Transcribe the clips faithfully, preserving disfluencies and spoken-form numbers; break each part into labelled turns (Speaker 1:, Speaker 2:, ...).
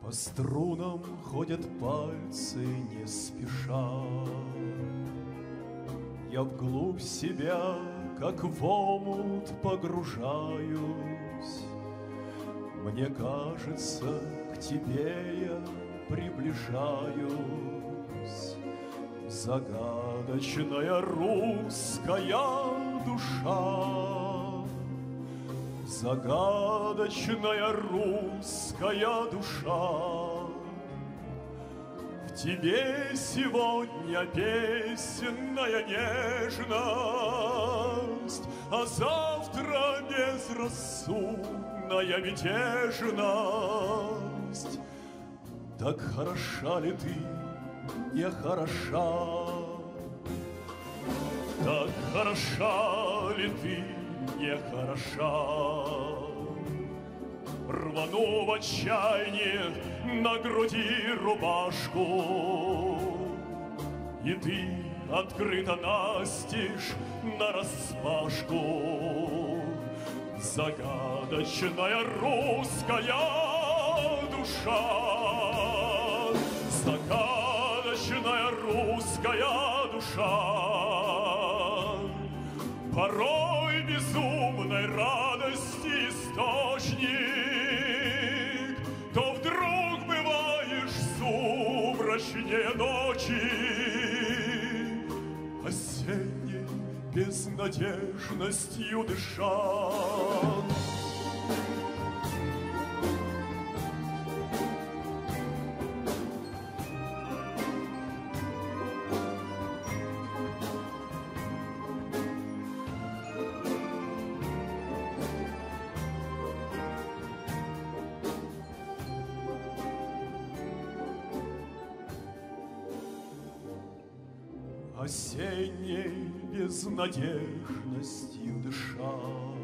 Speaker 1: По струнам ходят пальцы не спеша. Я вглубь себя, как в омут, погружаюсь. Мне кажется, к тебе я приближаюсь. Загадочная русская душа, загадочная русская душа. В тебе сегодня песенная нежность, а завтра безрассудная мятежность. Так хороша ли ты, не хороша? Так хороша ли ты, не хороша? Рвану в отчаянии на груди рубашку, и ты открыта настежь нараспашку. Загадочная русская душа, загадочная русская душа, порой безумной радости источник, то вдруг бываешь сумрачнее ночи, осенней безнадежностью дыша. Осенней безнадежностью дыша.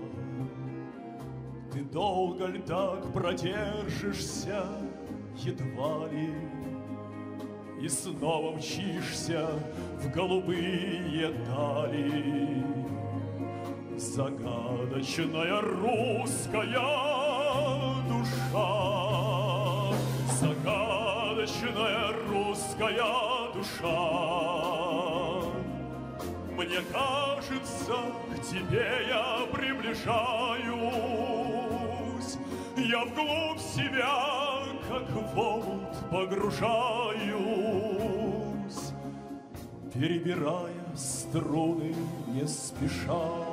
Speaker 1: Ты долго ли так продержишься, едва ли, и снова мчишься в голубые дали? Загадочная русская душа, загадочная русская душа. Мне кажется, к тебе я приближаюсь. Я вглубь себя, как в омут, погружаюсь, перебирая струны не спеша.